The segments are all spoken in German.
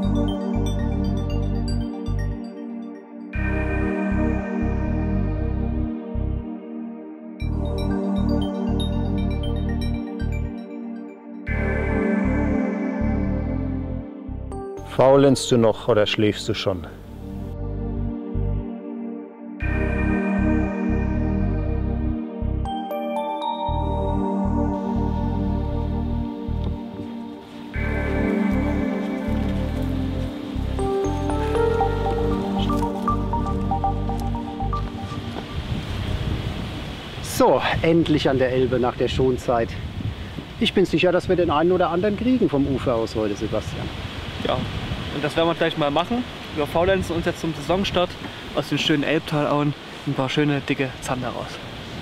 Faulenzt du noch oder schläfst du schon? So, endlich an der Elbe nach der Schonzeit. Ich bin sicher, dass wir den einen oder anderen kriegen vom Ufer aus heute, Sebastian. Ja, und das werden wir gleich mal machen. Wir faulenzen uns jetzt zum Saisonstart aus den schönen Elbtalauen ein paar schöne, dicke Zander raus.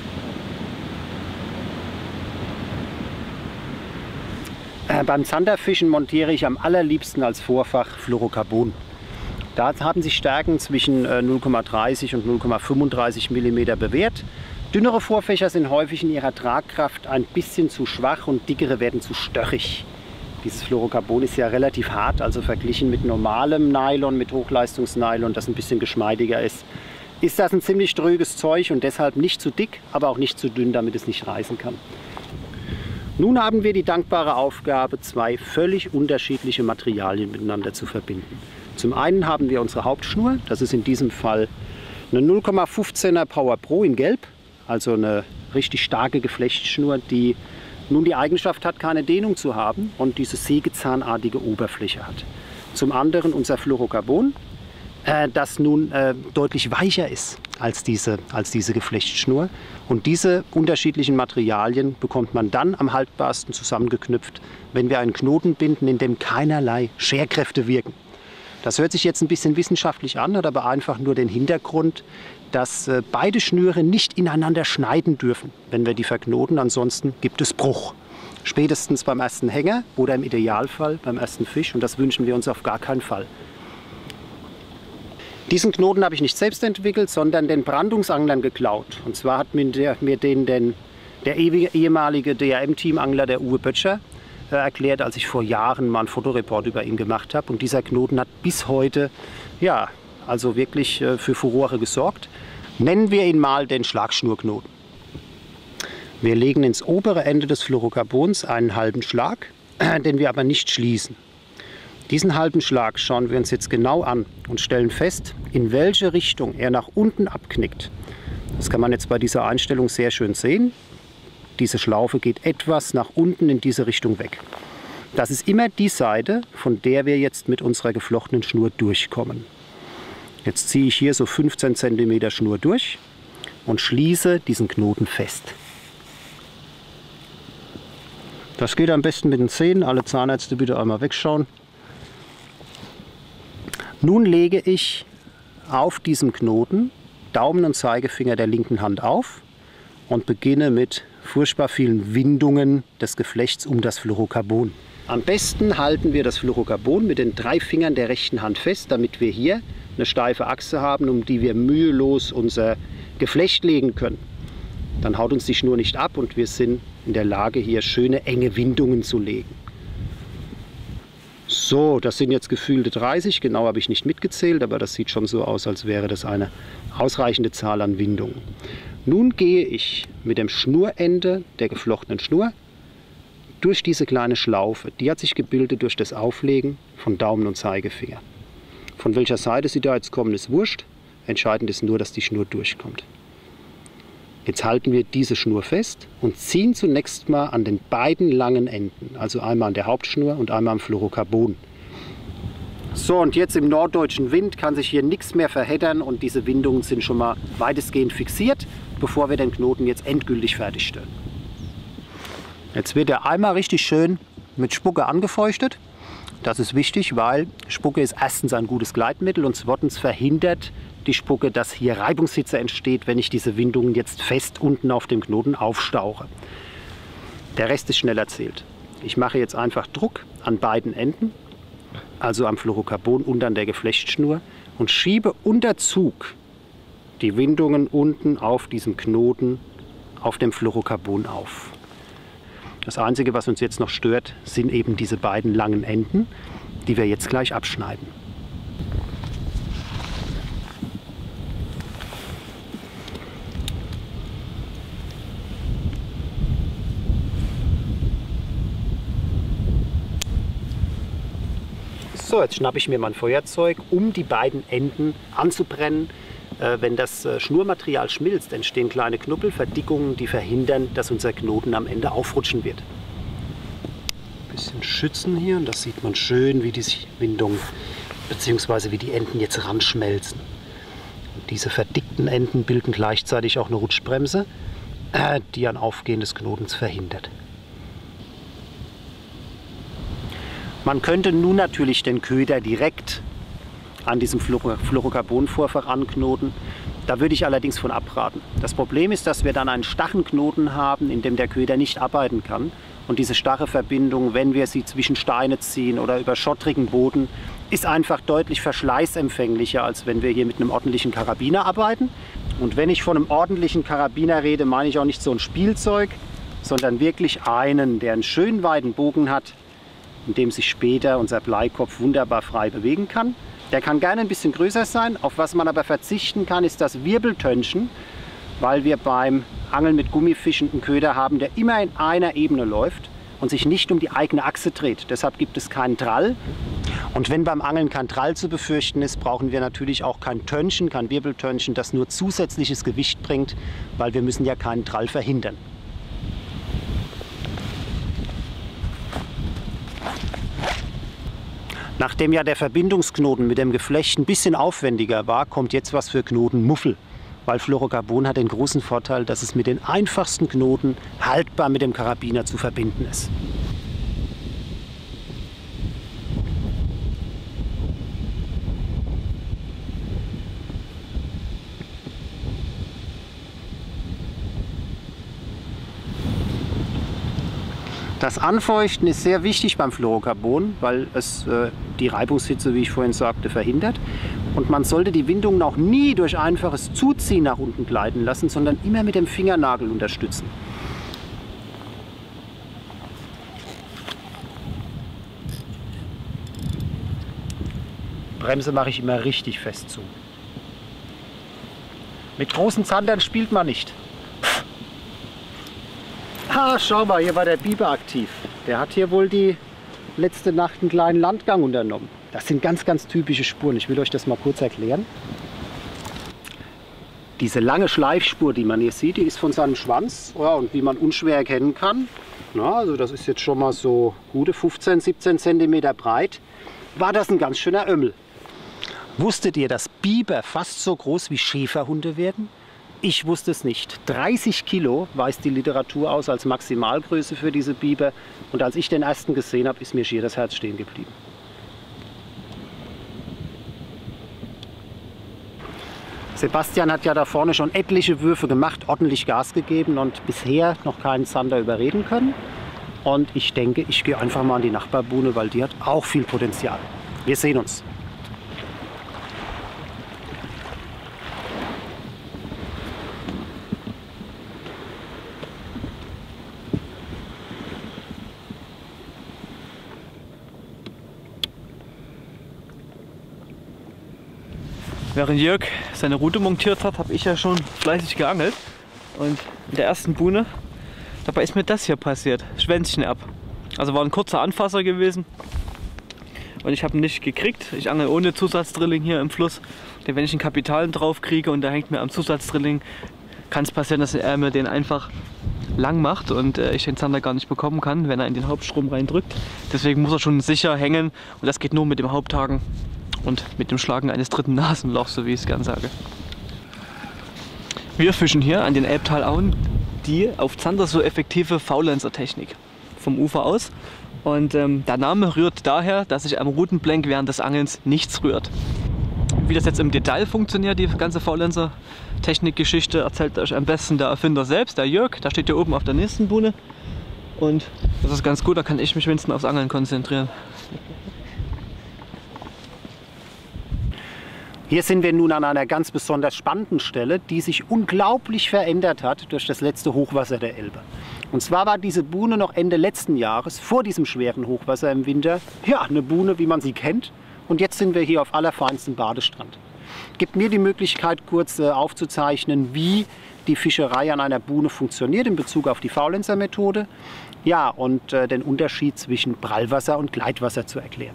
Beim Zanderfischen montiere ich am allerliebsten als Vorfach Fluorocarbon. Da haben sich Stärken zwischen 0,30 und 0,35 mm bewährt. Dünnere Vorfächer sind häufig in ihrer Tragkraft ein bisschen zu schwach und dickere werden zu störrig. Dieses Fluorocarbon ist ja relativ hart, also verglichen mit normalem Nylon, mit Hochleistungsnylon, das ein bisschen geschmeidiger ist das ein ziemlich tröges Zeug und deshalb nicht zu dick, aber auch nicht zu dünn, damit es nicht reißen kann. Nun haben wir die dankbare Aufgabe, zwei völlig unterschiedliche Materialien miteinander zu verbinden. Zum einen haben wir unsere Hauptschnur, das ist in diesem Fall eine 0,15er Power Pro in Gelb, also eine richtig starke Geflechtsschnur, die nun die Eigenschaft hat, keine Dehnung zu haben und diese sägezahnartige Oberfläche hat. Zum anderen unser Fluorocarbon, das nun deutlich weicher ist als diese Geflechtsschnur. Und diese unterschiedlichen Materialien bekommt man dann am haltbarsten zusammengeknüpft, wenn wir einen Knoten binden, in dem keinerlei Scherkräfte wirken. Das hört sich jetzt ein bisschen wissenschaftlich an, hat aber einfach nur den Hintergrund, dass beide Schnüre nicht ineinander schneiden dürfen, wenn wir die verknoten, ansonsten gibt es Bruch. Spätestens beim ersten Hänger oder im Idealfall beim ersten Fisch und das wünschen wir uns auf gar keinen Fall. Diesen Knoten habe ich nicht selbst entwickelt, sondern den Brandungsanglern geklaut. Und zwar hat mir den der ehemalige DRM-Teamangler, der Uwe Böttcher, erklärt, als ich vor Jahren mal einen Fotoreport über ihn gemacht habe. Und dieser Knoten hat bis heute, ja, also wirklich für Furore gesorgt. Nennen wir ihn mal den Schlagschnurknoten. Wir legen ins obere Ende des Fluorocarbons einen halben Schlag, den wir aber nicht schließen. Diesen halben Schlag schauen wir uns jetzt genau an und stellen fest, in welche Richtung er nach unten abknickt. Das kann man jetzt bei dieser Einstellung sehr schön sehen. Diese Schlaufe geht etwas nach unten in diese Richtung weg. Das ist immer die Seite, von der wir jetzt mit unserer geflochtenen Schnur durchkommen. Jetzt ziehe ich hier so 15 cm Schnur durch und schließe diesen Knoten fest. Das geht am besten mit den Zähnen. Alle Zahnärzte bitte einmal wegschauen. Nun lege ich auf diesem Knoten Daumen und Zeigefinger der linken Hand auf und beginne mit furchtbar vielen Windungen des Geflechts um das Fluorocarbon. Am besten halten wir das Fluorocarbon mit den 3 Fingern der rechten Hand fest, damit wir hier eine steife Achse haben, um die wir mühelos unser Geflecht legen können. Dann haut uns die Schnur nicht ab und wir sind in der Lage, hier schöne enge Windungen zu legen. So, das sind jetzt gefühlte 30, genau habe ich nicht mitgezählt, aber das sieht schon so aus, als wäre das eine ausreichende Zahl an Windungen. Nun gehe ich mit dem Schnurende der geflochtenen Schnur durch diese kleine Schlaufe. Die hat sich gebildet durch das Auflegen von Daumen und Zeigefinger. Von welcher Seite sie da jetzt kommen, ist wurscht. Entscheidend ist nur, dass die Schnur durchkommt. Jetzt halten wir diese Schnur fest und ziehen zunächst mal an den beiden langen Enden, also einmal an der Hauptschnur und einmal am Fluorocarbon. So, und jetzt im norddeutschen Wind kann sich hier nichts mehr verheddern und diese Windungen sind schon mal weitestgehend fixiert, bevor wir den Knoten jetzt endgültig fertigstellen. Jetzt wird er einmal richtig schön mit Spucke angefeuchtet. Das ist wichtig, weil Spucke ist erstens ein gutes Gleitmittel und zweitens verhindert die Spucke, dass hier Reibungshitze entsteht, wenn ich diese Windungen jetzt fest unten auf dem Knoten aufstauche. Der Rest ist schnell erzählt. Ich mache jetzt einfach Druck an beiden Enden, also am Fluorocarbon und an der Geflechtsschnur und schiebe unter Zug die Windungen unten auf diesem Knoten auf dem Fluorocarbon auf. Das Einzige, was uns jetzt noch stört, sind eben diese beiden langen Enden. die wir jetzt gleich abschneiden. So, jetzt schnappe ich mir mein Feuerzeug, um die beiden Enden anzubrennen. Wenn das Schnurmaterial schmilzt, entstehen kleine Knubbelverdickungen, die verhindern, dass unser Knoten am Ende aufrutschen wird. Ein bisschen schützen hier, und das sieht man schön, wie die Windung bzw. wie die Enden jetzt ranschmelzen. Und diese verdickten Enden bilden gleichzeitig auch eine Rutschbremse, die ein Aufgehen des Knotens verhindert. Man könnte nun natürlich den Köder direkt an diesem Fluorocarbon-Vorfach anknoten. Da würde ich allerdings von abraten. Das Problem ist, dass wir dann einen starren Knoten haben, in dem der Köder nicht arbeiten kann. Und diese starre Verbindung, wenn wir sie zwischen Steine ziehen oder über schottrigen Boden, ist einfach deutlich verschleißempfänglicher, als wenn wir hier mit einem ordentlichen Karabiner arbeiten. Und wenn ich von einem ordentlichen Karabiner rede, meine ich auch nicht so ein Spielzeug, sondern wirklich einen, der einen schönen weiten Bogen hat, in dem sich später unser Bleikopf wunderbar frei bewegen kann. Der kann gerne ein bisschen größer sein. Auf was man aber verzichten kann, ist das Wirbeltönchen, weil wir beim Angeln mit Gummifischen einen Köder haben, der immer in einer Ebene läuft und sich nicht um die eigene Achse dreht. Deshalb gibt es keinen Trall. Und wenn beim Angeln kein Trall zu befürchten ist, brauchen wir natürlich auch kein Tönchen, kein Wirbeltönchen, das nur zusätzliches Gewicht bringt, weil wir müssen ja keinen Trall verhindern. Nachdem ja der Verbindungsknoten mit dem Geflecht ein bisschen aufwendiger war, kommt jetzt was für Knotenmuffel. Weil Fluorocarbon hat den großen Vorteil, dass es mit den einfachsten Knoten haltbar mit dem Karabiner zu verbinden ist. Das Anfeuchten ist sehr wichtig beim Fluorocarbon, weil es die Reibungshitze, wie ich vorhin sagte, verhindert. Und man sollte die Windungen auch nie durch einfaches Zuziehen nach unten gleiten lassen, sondern immer mit dem Fingernagel unterstützen. Bremse mache ich immer richtig fest zu. Mit großen Zandern spielt man nicht. Ah, schau mal, hier war der Biber aktiv. Der hat hier wohl die letzte Nacht einen kleinen Landgang unternommen. Das sind ganz, ganz typische Spuren. Ich will euch das mal kurz erklären. Diese lange Schleifspur, die man hier sieht, die ist von seinem Schwanz. Ja, und wie man unschwer erkennen kann, na, also das ist jetzt schon mal so gute 15, 17 cm breit, war das ein ganz schöner Ömmel. Wusstet ihr, dass Biber fast so groß wie Schäferhunde werden? Ich wusste es nicht. 30 Kilo weist die Literatur aus als Maximalgröße für diese Biber. Und als ich den ersten gesehen habe, ist mir schier das Herz stehen geblieben. Sebastian hat ja da vorne schon etliche Würfe gemacht, ordentlich Gas gegeben und bisher noch keinen Zander überreden können. Und ich denke, ich gehe einfach mal an die Nachbarbuhne, weil die hat auch viel Potenzial. Wir sehen uns. Während Jörg seine Rute montiert hat, habe ich ja schon fleißig geangelt. Und in der ersten Buhne, dabei ist mir das hier passiert. Schwänzchen ab. Also war ein kurzer Anfasser gewesen. Und ich habe ihn nicht gekriegt. Ich angel ohne Zusatzdrilling hier im Fluss. Denn wenn ich einen Kapitalen drauf kriege und der hängt mir am Zusatzdrilling, kann es passieren, dass er mir den einfach lang macht und ich den Zander gar nicht bekommen kann, wenn er in den Hauptstrom reindrückt. Deswegen muss er schon sicher hängen und das geht nur mit dem Haupthaken und mit dem Schlagen eines dritten Nasenlochs, so wie ich es gern sage. Wir fischen hier an den Elbtalauen die auf Zander so effektive Faulenzer-Technik vom Ufer aus. Und der Name rührt daher, dass sich am Rutenblenk während des Angelns nichts rührt. Wie das jetzt im Detail funktioniert, die ganze Faulenzer-Technik-Geschichte, erzählt euch am besten der Erfinder selbst, der Jörg. Der steht hier oben auf der nächsten Buhne. Und das ist ganz gut, da kann ich mich wenigstens aufs Angeln konzentrieren. Hier sind wir nun an einer ganz besonders spannenden Stelle, die sich unglaublich verändert hat durch das letzte Hochwasser der Elbe. Und zwar war diese Buhne noch Ende letzten Jahres, vor diesem schweren Hochwasser im Winter, ja, eine Buhne, wie man sie kennt. Und jetzt sind wir hier auf allerfeinstem Badestrand. Gibt mir die Möglichkeit, kurz aufzuzeichnen, wie die Fischerei an einer Buhne funktioniert in Bezug auf die Faulenzer-Methode. Ja, und den Unterschied zwischen Prallwasser und Gleitwasser zu erklären.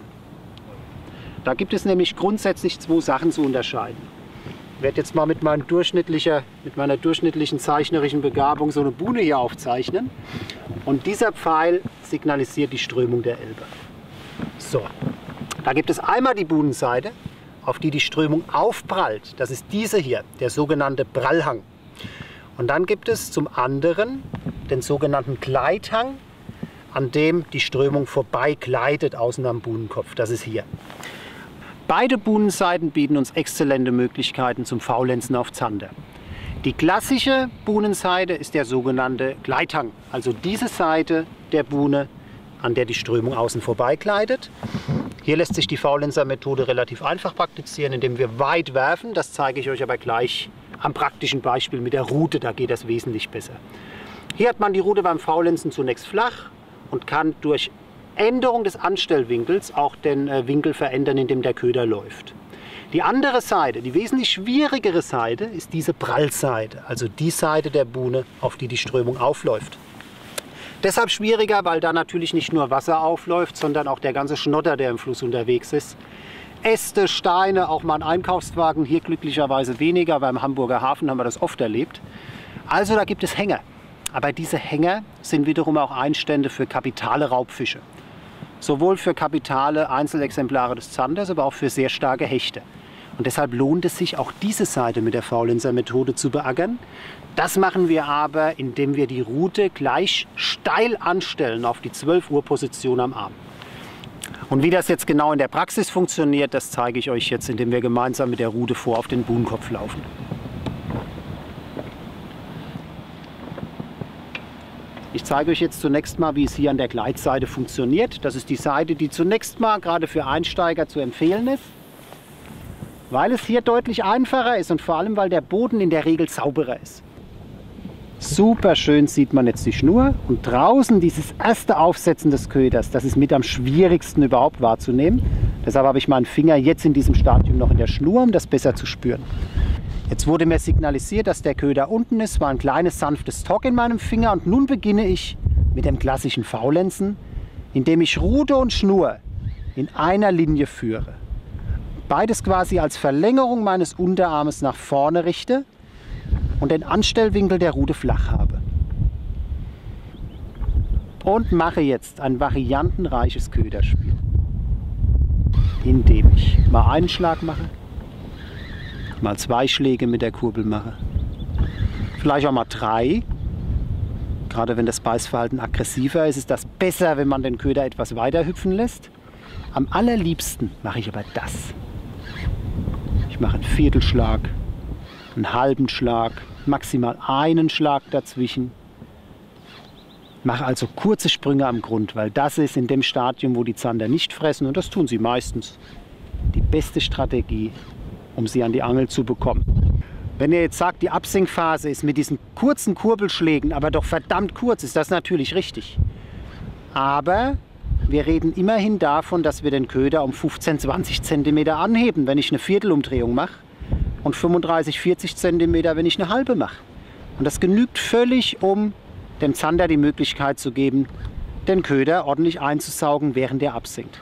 Da gibt es nämlich grundsätzlich zwei Sachen zu unterscheiden. Ich werde jetzt mal mit meiner durchschnittlichen zeichnerischen Begabung so eine Buhne hier aufzeichnen. Und dieser Pfeil signalisiert die Strömung der Elbe. So, da gibt es einmal die Buhnenseite, auf die die Strömung aufprallt. Das ist diese hier, der sogenannte Prallhang. Und dann gibt es zum anderen den sogenannten Gleithang, an dem die Strömung vorbei gleitet außen am Buhnenkopf. Das ist hier. Beide Buhnenseiten bieten uns exzellente Möglichkeiten zum Faulenzen auf Zander. Die klassische Buhnenseite ist der sogenannte Gleithang, also diese Seite der Buhne, an der die Strömung außen vorbei gleitet. Hier lässt sich die Faulenzer-Methode relativ einfach praktizieren, indem wir weit werfen. Das zeige ich euch aber gleich am praktischen Beispiel mit der Rute, da geht das wesentlich besser. Hier hat man die Rute beim Faulenzen zunächst flach und kann durch Änderung des Anstellwinkels auch den Winkel verändern, in dem der Köder läuft. Die andere Seite, die wesentlich schwierigere Seite, ist diese Prallseite, also die Seite der Buhne, auf die die Strömung aufläuft. Deshalb schwieriger, weil da natürlich nicht nur Wasser aufläuft, sondern auch der ganze Schnotter, der im Fluss unterwegs ist. Äste, Steine, auch mal ein Einkaufswagen, hier glücklicherweise weniger, beim Hamburger Hafen haben wir das oft erlebt. Also da gibt es Hänger. Aber diese Hänger sind wiederum auch Einstände für kapitale Raubfische. Sowohl für kapitale Einzelexemplare des Zanders, aber auch für sehr starke Hechte. Und deshalb lohnt es sich, auch diese Seite mit der Faulenzer-Methode zu beackern. Das machen wir aber, indem wir die Rute gleich steil anstellen auf die 12 Uhr Position am Arm. Und wie das jetzt genau in der Praxis funktioniert, das zeige ich euch jetzt, indem wir gemeinsam mit der Rute vor auf den Buhnenkopf laufen. Ich zeige euch jetzt zunächst mal, wie es hier an der Gleitseite funktioniert. Das ist die Seite, die zunächst mal gerade für Einsteiger zu empfehlen ist, weil es hier deutlich einfacher ist und vor allem, weil der Boden in der Regel sauberer ist. Super schön sieht man jetzt die Schnur und draußen dieses erste Aufsetzen des Köders, das ist mit am schwierigsten überhaupt wahrzunehmen. Deshalb habe ich meinen Finger jetzt in diesem Stadium noch in der Schnur, um das besser zu spüren. Jetzt wurde mir signalisiert, dass der Köder unten ist, war ein kleines sanftes Tock in meinem Finger und nun beginne ich mit dem klassischen Faulenzen, indem ich Rute und Schnur in einer Linie führe. Beides quasi als Verlängerung meines Unterarmes nach vorne richte und den Anstellwinkel der Rute flach habe. Und mache jetzt ein variantenreiches Köderspiel, indem ich mal einen Schlag mache, mal 2 Schläge mit der Kurbel mache, vielleicht auch mal 3. Gerade wenn das Beißverhalten aggressiver ist, ist das besser, wenn man den Köder etwas weiter hüpfen lässt. Am allerliebsten mache ich aber das. Ich mache einen Viertelschlag, einen halben Schlag, maximal einen Schlag dazwischen. Mache also kurze Sprünge am Grund, weil das ist in dem Stadium, wo die Zander nicht fressen, und das tun sie meistens, die beste Strategie, um sie an die Angel zu bekommen. Wenn ihr jetzt sagt, die Absinkphase ist mit diesen kurzen Kurbelschlägen aber doch verdammt kurz, ist das natürlich richtig. Aber wir reden immerhin davon, dass wir den Köder um 15, 20 cm anheben, wenn ich eine Viertelumdrehung mache, und 35, 40 cm, wenn ich eine halbe mache. Und das genügt völlig, um dem Zander die Möglichkeit zu geben, den Köder ordentlich einzusaugen, während er absinkt.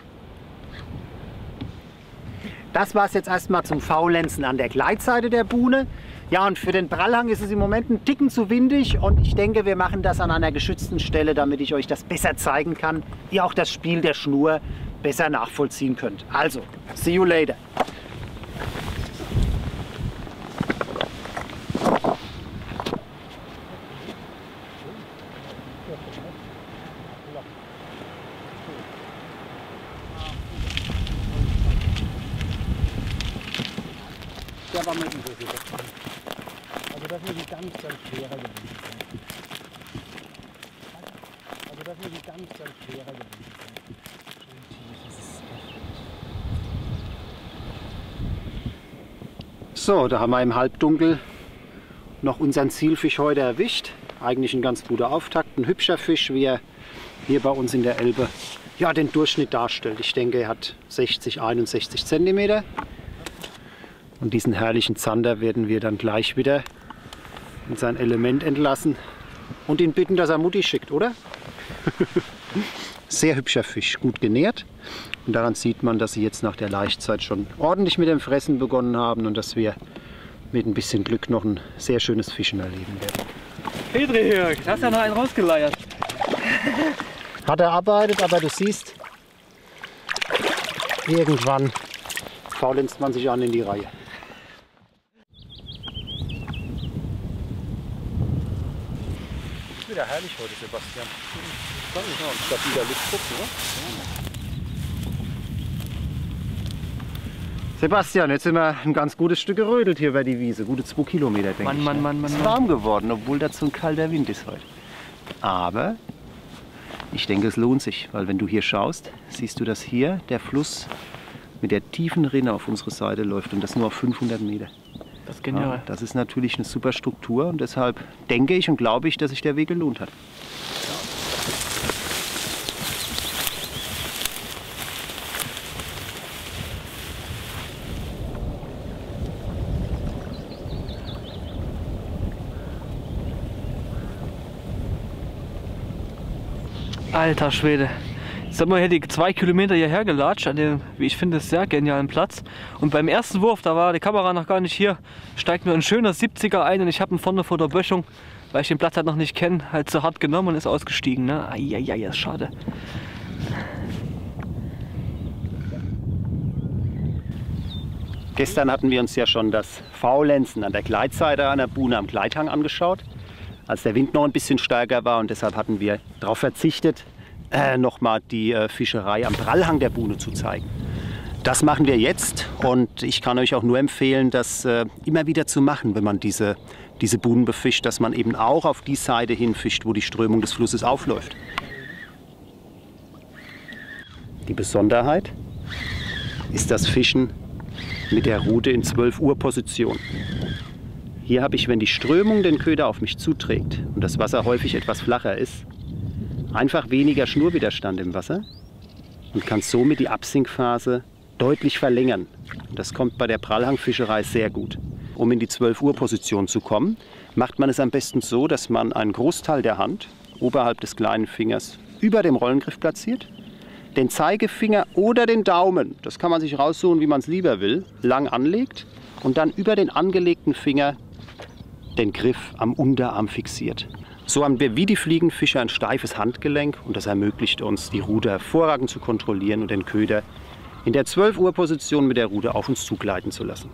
Das war es jetzt erstmal zum Faulenzen an der Gleitseite der Buhne. Ja, und für den Prallhang ist es im Moment ein Ticken zu windig und ich denke, wir machen das an einer geschützten Stelle, damit ich euch das besser zeigen kann, ihr auch das Spiel der Schnur besser nachvollziehen könnt. Also, see you later. Der war mit dem Würfel. Also das muss ein ganz schwerer Gewicht sein. Also das muss ein ganz schwerer Gewicht sein. Schön tief, das ist heftig. So, da haben wir im Halbdunkel noch unseren Zielfisch heute erwischt. Eigentlich ein ganz guter Auftakt, ein hübscher Fisch, wie er hier bei uns in der Elbe ja, den Durchschnitt darstellt. Ich denke, er hat 60, 61 cm. Und diesen herrlichen Zander werden wir dann gleich wieder in sein Element entlassen und ihn bitten, dass er Mutti schickt, oder? Sehr hübscher Fisch, gut genährt. Und daran sieht man, dass sie jetzt nach der Laichzeit schon ordentlich mit dem Fressen begonnen haben und dass wir mit ein bisschen Glück noch ein sehr schönes Fischen erleben werden. Petri, Jörg, du hast ja noch einen rausgeleiert. Hat er arbeitet, aber du siehst, irgendwann faulenzt man sich an in die Reihe. Ist wieder herrlich heute, Sebastian. Kann ich noch ein stabiler Luftdruck, oder? Sebastian, jetzt sind wir ein ganz gutes Stück gerödelt hier über die Wiese. Gute 2 Kilometer, denke ich. Mann. Es ist warm geworden, obwohl dazu ein kalter Wind ist heute. Aber ich denke, es lohnt sich, weil wenn du hier schaust, siehst du, dass hier der Fluss mit der tiefen Rinne auf unsere Seite läuft und das nur auf 500 Meter. Das ist genial. Ja, das ist natürlich eine super Struktur und deshalb denke ich und glaube ich, dass sich der Weg gelohnt hat. Alter Schwede. Jetzt haben wir hier die 2 Kilometer hierher gelatscht, an dem, wie ich finde, sehr genialen Platz. Und beim ersten Wurf, da war die Kamera noch gar nicht hier, steigt mir ein schöner 70er ein und ich habe ihn vorne vor der Böschung, weil ich den Platz halt noch nicht kenne, halt so hart genommen und ist ausgestiegen. Ne? Eieiei, ist schade. Gestern hatten wir uns ja schon das Faulenzen an der Gleitseite an der Buhne am Gleithang angeschaut, als der Wind noch ein bisschen stärker war und deshalb hatten wir darauf verzichtet, nochmal die Fischerei am Prallhang der Buhne zu zeigen. Das machen wir jetzt und ich kann euch auch nur empfehlen, das immer wieder zu machen, wenn man diese Buhnen befischt, dass man eben auch auf die Seite hin fischt, wo die Strömung des Flusses aufläuft. Die Besonderheit ist das Fischen mit der Rute in 12 Uhr Position. Hier habe ich, wenn die Strömung den Köder auf mich zuträgt und das Wasser häufig etwas flacher ist, einfach weniger Schnurwiderstand im Wasser und kann somit die Absinkphase deutlich verlängern. Und das kommt bei der Prallhangfischerei sehr gut. Um in die 12 Uhr Position zu kommen, macht man es am besten so, dass man einen Großteil der Hand oberhalb des kleinen Fingers über dem Rollengriff platziert, den Zeigefinger oder den Daumen, das kann man sich raussuchen, wie man es lieber will, lang anlegt und dann über den angelegten Finger den Griff am Unterarm fixiert. So haben wir wie die Fliegenfischer ein steifes Handgelenk und das ermöglicht uns, die Rute hervorragend zu kontrollieren und den Köder in der 12 Uhr Position mit der Rute auf uns zugleiten zu lassen.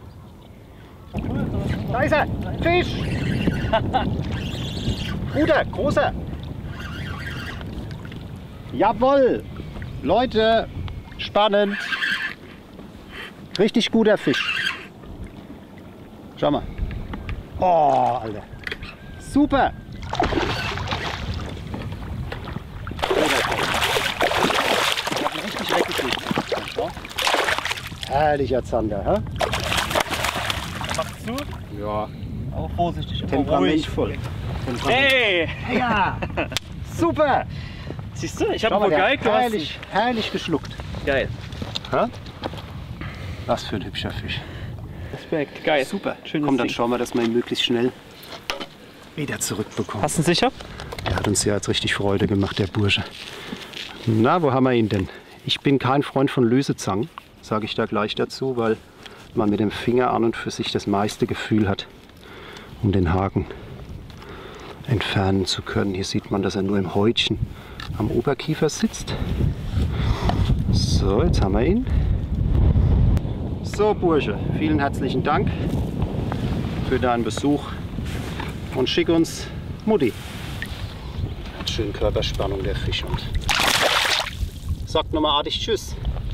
Da ist er! Fisch! Guter, großer! Jawohl! Leute, spannend! Richtig guter Fisch. Schau mal. Oh, Alter. Super! Ich hab ihn richtig weggekriegt. Herrlicher Zander, hä? Machst du? Ja. Aber vorsichtig, aber Temperamentvoll. Hey! Ja! Super! Siehst du, ich habe Schau mal, wohl geil der hat herrlich geschluckt. Geil. Hä? Was für ein hübscher Fisch. Respekt, geil. Super. Schönes Komm, dann Ding. schauen wir, dass wir ihn möglichst schnell wieder zurückbekommen. Hast du ihn sicher? Der hat uns ja jetzt richtig Freude gemacht, der Bursche. Na, wo haben wir ihn denn? Ich bin kein Freund von Lösezangen, sage ich da gleich dazu, weil man mit dem Finger an und für sich das meiste Gefühl hat, um den Haken entfernen zu können. Hier sieht man, dass er nur im Häutchen am Oberkiefer sitzt. So, jetzt haben wir ihn. So, Bursche, vielen herzlichen Dank für deinen Besuch und schick uns Mutti. Hat schön Körperspannung, der Fisch, und sagt nochmal artig Tschüss.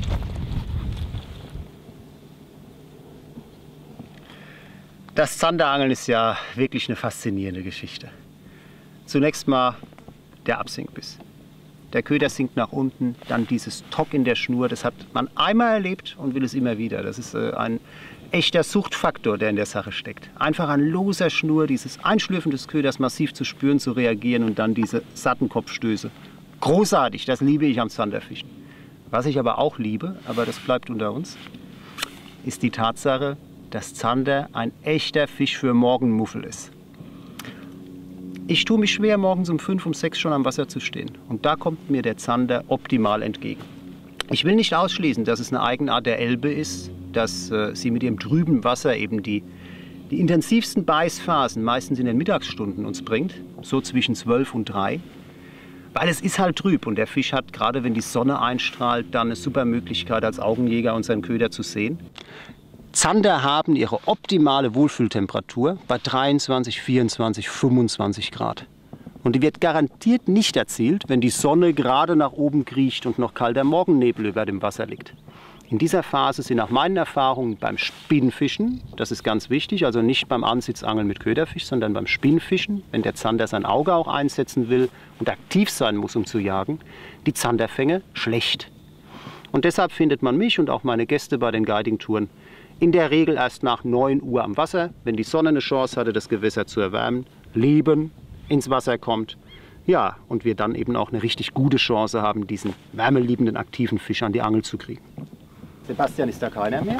Das Zanderangeln ist ja wirklich eine faszinierende Geschichte. Zunächst mal der Absinkbiss. der Köder sinkt nach unten, dann dieses Tock in der Schnur, das hat man einmal erlebt und will es immer wieder. Das ist ein echter Suchtfaktor, der in der Sache steckt. Einfach an loser Schnur, dieses Einschlürfen des Köders massiv zu spüren, zu reagieren und dann diese satten Kopfstöße. Großartig, das liebe ich am Zanderfischen. Was ich aber auch liebe, aber das bleibt unter uns, ist die Tatsache, dass Zander ein echter Fisch für Morgenmuffel ist. Ich tue mich schwer, morgens um 5, um 6 schon am Wasser zu stehen. Und da kommt mir der Zander optimal entgegen. Ich will nicht ausschließen, dass es eine Eigenart der Elbe ist, dass sie mit ihrem trüben Wasser eben die intensivsten Beißphasen meistens in den Mittagsstunden uns bringt, so zwischen 12 und 3. Weil es ist halt trüb und der Fisch hat, gerade wenn die Sonne einstrahlt, dann eine super Möglichkeit als Augenjäger und seinen Köder zu sehen. Zander haben ihre optimale Wohlfühltemperatur bei 23, 24, 25 Grad. Und die wird garantiert nicht erzielt, wenn die Sonne gerade nach oben kriecht und noch kalter Morgennebel über dem Wasser liegt. In dieser Phase sind nach meinen Erfahrungen beim Spinnfischen, das ist ganz wichtig, also nicht beim Ansitzangeln mit Köderfisch, sondern beim Spinnfischen, wenn der Zander sein Auge auch einsetzen will und aktiv sein muss, um zu jagen, die Zanderfänge schlecht. Und deshalb findet man mich und auch meine Gäste bei den Guiding-Touren in der Regel erst nach 9 Uhr am Wasser, wenn die Sonne eine Chance hatte, das Gewässer zu erwärmen, Leben ins Wasser kommt. Ja, und wir dann eben auch eine richtig gute Chance haben, diesen wärmeliebenden, aktiven Fisch an die Angel zu kriegen. Sebastian, ist da keiner mehr?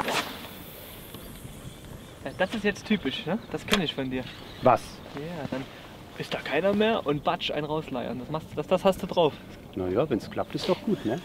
Ja, das ist jetzt typisch, ne? Das kenne ich von dir. Was? Ja, dann ist da keiner mehr und batsch, einen rausleiern. Das hast du drauf. Naja, wenn es klappt, ist doch gut, ne?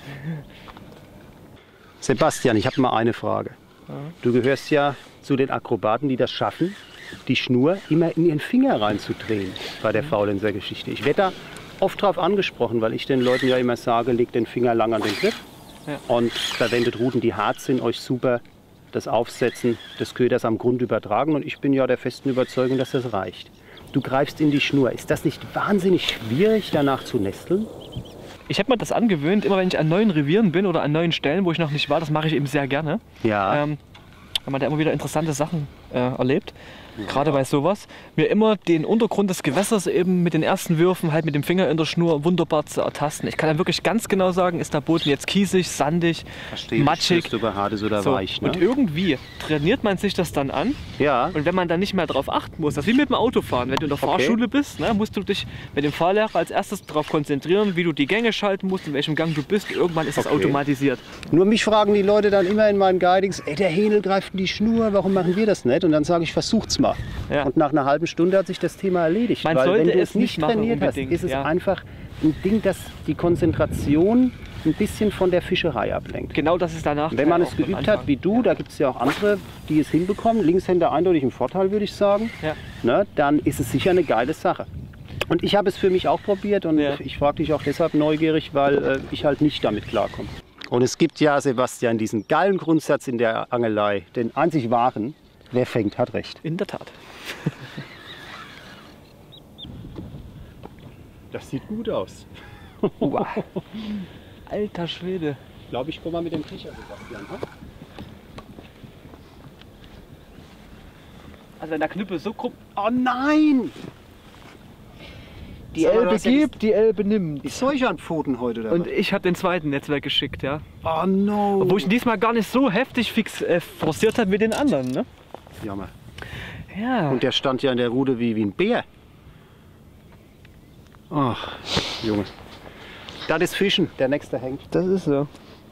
Sebastian, ich habe mal eine Frage. Du gehörst ja zu den Akrobaten, die das schaffen, die Schnur immer in ihren Finger reinzudrehen bei der Faulenzer-Geschichte. Ich werde da oft drauf angesprochen, weil ich den Leuten ja immer sage, legt den Finger lang an den Griff und verwendet Ruten, die hart sind, euch super das Aufsetzen des Köders am Grund übertragen. Und ich bin ja der festen Überzeugung, dass das reicht. Du greifst in die Schnur. Ist das nicht wahnsinnig schwierig, danach zu nesteln? Ich habe mir das angewöhnt, immer wenn ich an neuen Revieren bin oder an neuen Stellen, wo ich noch nicht war, das mache ich eben sehr gerne. Ja. Weil man da immer wieder interessante Sachen erlebt, gerade bei sowas. Mir immer den Untergrund des Gewässers eben mit den ersten Würfen halt mit dem Finger in der Schnur wunderbar zu ertasten. Ich kann dann wirklich ganz genau sagen, ist der Boden jetzt kiesig, sandig, matschig. Über hart ist oder so. weich, ne? Und irgendwie trainiert man sich das dann an. Ja. Und wenn man dann nicht mehr darauf achten muss, das ist wie mit dem Autofahren. Wenn du in der Fahrschule bist, ne, musst du dich mit dem Fahrlehrer als erstes darauf konzentrieren, wie du die Gänge schalten musst, in welchem Gang du bist. Irgendwann ist das automatisiert. Nur mich fragen die Leute dann immer in meinen Guidings, ey, der Hähnel greift in die Schnur, warum machen wir das nicht? Und dann sage ich, versucht's mal. Ja. Und nach einer halben Stunde hat sich das Thema erledigt. Man weil sollte wenn du es nicht machen, trainiert hast, unbedingt, ist es ja. einfach ein Ding, das die Konzentration ein bisschen von der Fischerei ablenkt. Genau, das ist danach. Wenn man es geübt hat, wie du, da gibt es ja auch andere, die es hinbekommen, Linkshänder eindeutig im Vorteil, würde ich sagen, Ja. ne, dann ist es sicher eine geile Sache. Und ich habe es für mich auch probiert und ich frage dich auch deshalb neugierig, weil ich halt nicht damit klarkomme. Und es gibt ja, Sebastian, diesen geilen Grundsatz in der Angelei, den einzig wahren: wer fängt, hat recht. In der Tat. Das sieht gut aus. Wow. Alter Schwede. Ich glaube, ich komme mal mit dem Fischer, Sebastian. Ne? Also wenn der Knüppel so kommt. Oh nein! Die Elbe gibt, die Elbe nimmt. Ist solch an Pfoten heute oder Und was? ich habe den zweiten Netzwerk geschickt, ja. Oh no! Obwohl ich ihn diesmal gar nicht so heftig forciert habe wie den anderen, ne? Jammer. Ja. Und der stand ja in der Rute wie ein Bär. Ach, Junge. Das ist Fischen, der nächste hängt. Das ist so.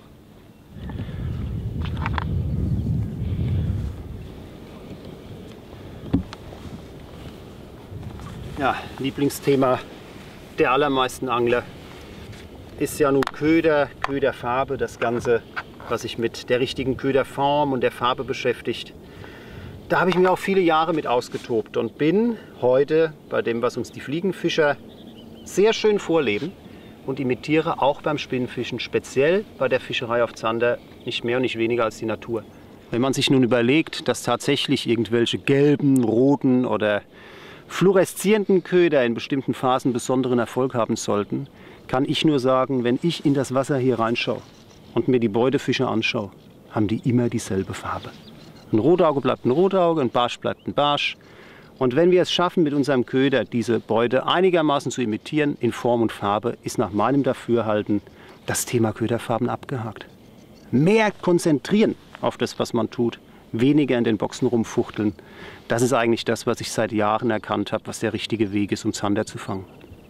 Ja, Lieblingsthema der allermeisten Angler ist ja nun Köder, Köderfarbe, das Ganze, was sich mit der richtigen Köderform und der Farbe beschäftigt. Da habe ich mir auch viele Jahre mit ausgetobt und bin heute bei dem, was uns die Fliegenfischer sehr schön vorleben, und imitiere auch beim Spinnfischen, speziell bei der Fischerei auf Zander, nicht mehr und nicht weniger als die Natur. Wenn man sich nun überlegt, dass tatsächlich irgendwelche gelben, roten oder fluoreszierenden Köder in bestimmten Phasen besonderen Erfolg haben sollten, kann ich nur sagen, wenn ich in das Wasser hier reinschaue und mir die Beutefische anschaue, haben die immer dieselbe Farbe. Ein Rotauge bleibt ein Rotauge, ein Barsch bleibt ein Barsch. Und wenn wir es schaffen, mit unserem Köder diese Beute einigermaßen zu imitieren in Form und Farbe, ist nach meinem Dafürhalten das Thema Köderfarben abgehakt. Mehr konzentrieren auf das, was man tut, weniger in den Boxen rumfuchteln. Das ist eigentlich das, was ich seit Jahren erkannt habe, was der richtige Weg ist, um Zander zu fangen.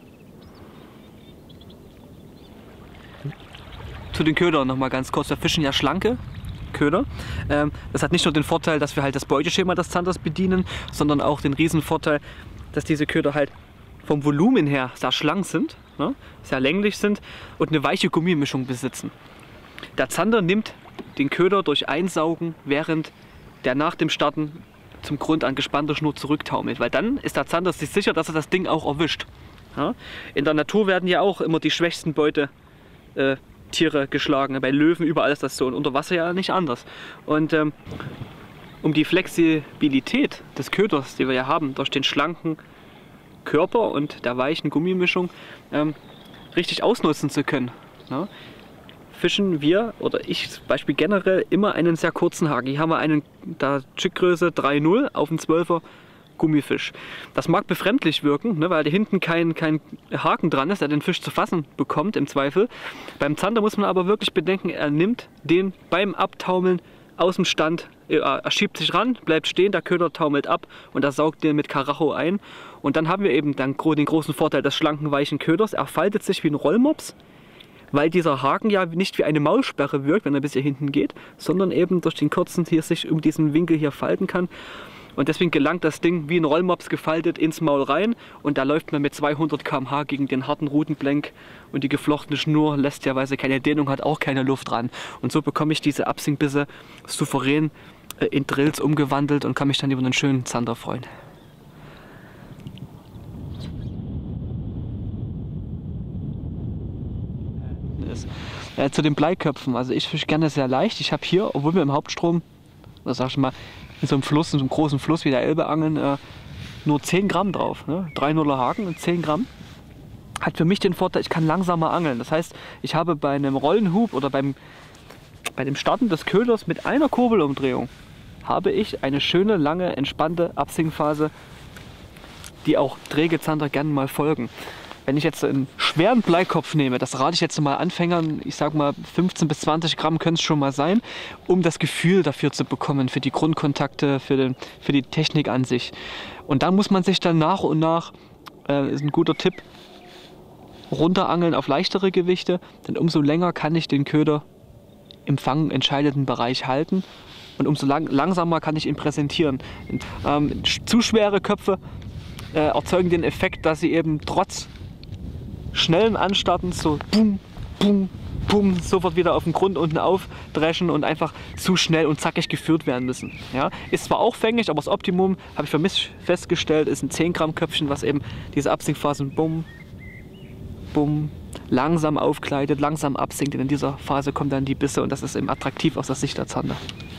Zu den Ködern noch mal ganz kurz. Wir fischen ja schlanke Köder. Das hat nicht nur den Vorteil, dass wir halt das Beuteschema des Zanders bedienen, sondern auch den riesen Vorteil, dass diese Köder halt vom Volumen her sehr schlank sind, ne? Sehr länglich sind und eine weiche Gummimischung besitzen. Der Zander nimmt den Köder durch Einsaugen, während der nach dem Starten zum Grund an gespannter Schnur zurücktaumelt, weil dann ist der Zander sich sicher, dass er das Ding auch erwischt. Ja? In der Natur werden ja auch immer die schwächsten Beutetiere geschlagen, bei Löwen überall ist das so und unter Wasser ja nicht anders. Und um die Flexibilität des Köders, die wir ja haben, durch den schlanken Körper und der weichen Gummimischung richtig ausnutzen zu können, ja? Fischen wir, oder ich zum Beispiel generell, immer einen sehr kurzen Haken. Hier haben wir einen der Jiggröße 3,0 auf einen 12er Gummifisch. Das mag befremdlich wirken, ne, weil da hinten kein Haken dran ist, der den Fisch zu fassen bekommt im Zweifel. Beim Zander muss man aber wirklich bedenken, er nimmt den beim Abtaumeln aus dem Stand, er schiebt sich ran, bleibt stehen, der Köder taumelt ab und er saugt den mit Karacho ein. Und dann haben wir eben den großen Vorteil des schlanken, weichen Köders. Er faltet sich wie ein Rollmops, weil dieser Haken ja nicht wie eine Maulsperre wirkt, wenn er bis hier hinten geht, sondern eben durch den kurzen hier sich um diesen Winkel hier falten kann. Und deswegen gelangt das Ding wie ein Rollmops gefaltet ins Maul rein und da läuft man mit 200 km/h gegen den harten Rutenblenk und die geflochtene Schnur lässt ja, weil sie keine Dehnung hat, auch keine Luft ran. Und so bekomme ich diese Absingbisse souverän in Drills umgewandelt und kann mich dann über einen schönen Zander freuen. Zu den Bleiköpfen, also ich fische gerne sehr leicht. Ich habe hier, obwohl wir im Hauptstrom, oder sag ich mal, in so einem Fluss, in so einem großen Fluss wie der Elbe angeln, nur 10 Gramm drauf. Ne? 3,0er Haken und 10 Gramm. Hat für mich den Vorteil, ich kann langsamer angeln. Das heißt, ich habe bei einem Rollenhub oder bei dem Starten des Köders mit einer Kurbelumdrehung habe ich eine schöne, lange, entspannte Absingphase, die auch träge Zander gerne mal folgen. Wenn ich jetzt einen schweren Bleikopf nehme, das rate ich jetzt mal Anfängern, ich sag mal 15 bis 20 Gramm können es schon mal sein, um das Gefühl dafür zu bekommen, für die Grundkontakte, für die Technik an sich. Und dann muss man sich dann nach und nach, ist ein guter Tipp, runterangeln auf leichtere Gewichte, denn umso länger kann ich den Köder im fangentscheidenden Bereich halten und umso langsamer kann ich ihn präsentieren. Zu schwere Köpfe erzeugen den Effekt, dass sie eben trotz schnellen Anstarten so bum, bum, bum, sofort wieder auf den Grund unten aufdreschen und einfach zu schnell und zackig geführt werden müssen. Ja? Ist zwar auch fängig, aber das Optimum, habe ich für mich festgestellt, ist ein 10 Gramm Köpfchen, was eben diese Absinkphasen bum, bum, langsam aufkleidet, langsam absinkt. Und in dieser Phase kommen dann die Bisse und das ist eben attraktiv aus der Sicht der Zander.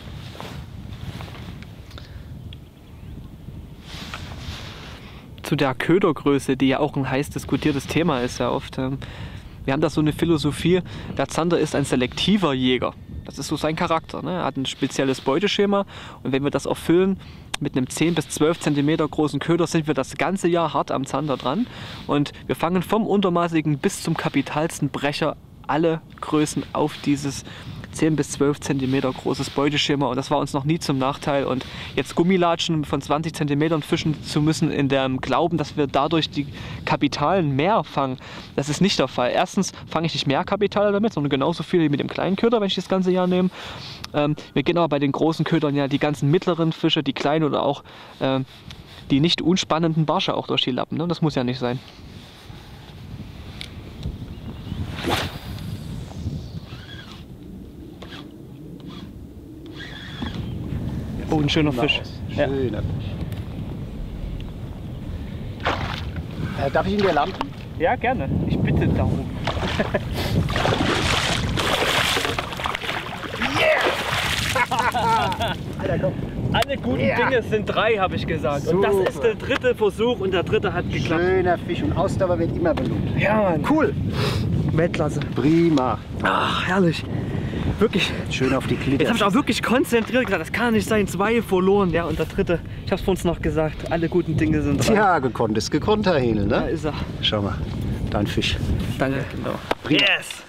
Zu der Ködergröße, die ja auch ein heiß diskutiertes Thema ist ja oft. Wir haben da so eine Philosophie, der Zander ist ein selektiver Jäger. Das ist so sein Charakter. Ne? Er hat ein spezielles Beuteschema und wenn wir das erfüllen mit einem 10 bis 12 cm großen Köder, sind wir das ganze Jahr hart am Zander dran. Und wir fangen vom untermaßigen bis zum kapitalsten Brecher alle Größen auf dieses 10 bis 12 cm großes Beuteschema und das war uns noch nie zum Nachteil. Und jetzt Gummilatschen von 20 cm fischen zu müssen in dem Glauben, dass wir dadurch die Kapitalen mehr fangen, das ist nicht der Fall. Erstens fange ich nicht mehr Kapitale damit, sondern genauso viel wie mit dem kleinen Köder, wenn ich das ganze Jahr nehme. Wir gehen aber bei den großen Ködern ja die ganzen mittleren Fische, die kleinen oder auch die nicht unspannenden Barsche auch durch die Lappen. Ne? Das muss ja nicht sein. Oh, ein schöner Fisch. Schöner Fisch. Darf ich ihn dir lampen? Ja, gerne. Ich bitte darum. Alter, komm. Alle guten Dinge sind 3, habe ich gesagt. Und das ist der 3. Versuch und der 3. hat geklappt. Schöner Fisch und Ausdauer wird immer belohnt. Ja, Mann. Cool. Weltklasse. Prima. Ach, herrlich. wirklich. Schön auf die Glitter. Jetzt habe ich auch wirklich konzentriert gesagt, das kann nicht sein, 2 verloren. Ja, und der dritte, ich habe es vor uns noch gesagt, alle guten Dinge sind 3. Ja, gekonnt ist gekonnt, Herr Henel, Da ne? ist er. Schau mal, dein Fisch. Danke, genau. Prima. Yes!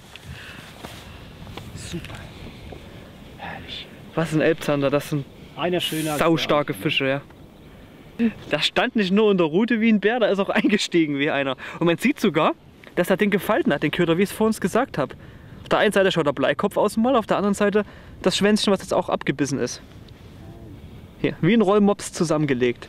Super. Herrlich. Was ein Elbzander, das sind Einer schöner. saustarke Fische, ja. Da stand nicht nur in der Rute wie ein Bär, da ist auch eingestiegen wie einer. Und man sieht sogar, dass er den gefalten hat, den Köder, wie ich es vor uns gesagt habe. Auf der einen Seite schaut der Bleikopf aus dem Maul, auf der anderen Seite das Schwänzchen, was jetzt auch abgebissen ist. Hier, wie ein Rollmops zusammengelegt.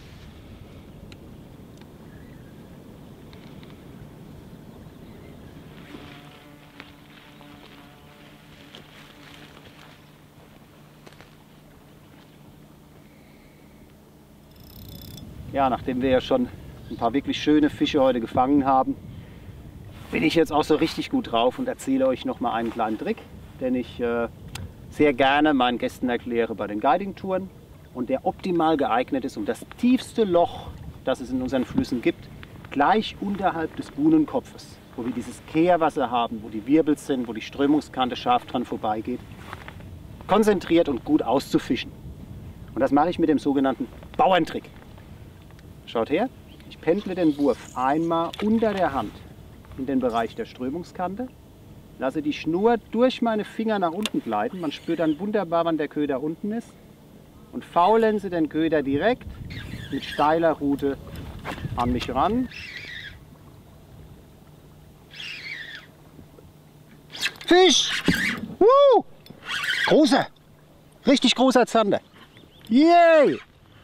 Ja, nachdem wir ja schon ein paar wirklich schöne Fische heute gefangen haben, bin ich jetzt auch so richtig gut drauf und erzähle euch noch mal einen kleinen Trick, den ich sehr gerne meinen Gästen erkläre bei den Guiding-Touren und der optimal geeignet ist, um das tiefste Loch, das es in unseren Flüssen gibt, gleich unterhalb des Buhnenkopfes, wo wir dieses Kehrwasser haben, wo die Wirbel sind, wo die Strömungskante scharf dran vorbeigeht, konzentriert und gut auszufischen. Und das mache ich mit dem sogenannten Bauerntrick. Schaut her, ich pendle den Wurf einmal unter der Hand in den Bereich der Strömungskante, lasse die Schnur durch meine Finger nach unten gleiten, man spürt dann wunderbar, wann der Köder unten ist, und faulenze den Köder direkt mit steiler Rute an mich ran. Fisch! Großer! Richtig großer Zander! Yay!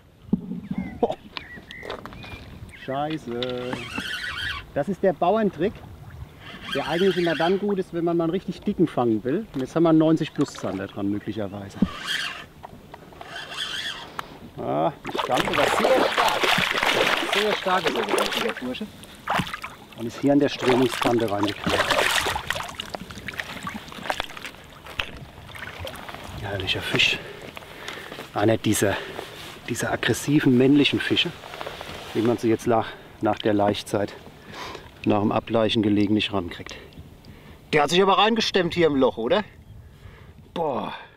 Scheiße. Das ist der Bauerntrick, der eigentlich immer dann gut ist, wenn man mal einen richtig dicken fangen will. Und jetzt haben wir einen 90 plus Zander dran möglicherweise. Ah, die Stange war sehr stark. Sehr stark ist er gewesen, der Bursche. Und ist hier an der Strömungskante reingeknallt. Herrlicher Fisch. Einer dieser aggressiven männlichen Fische, wie man sie jetzt nach der Laichzeit, nach dem Ableichen gelegentlich rankriegt. Der hat sich aber reingestemmt hier im Loch, oder? Boah.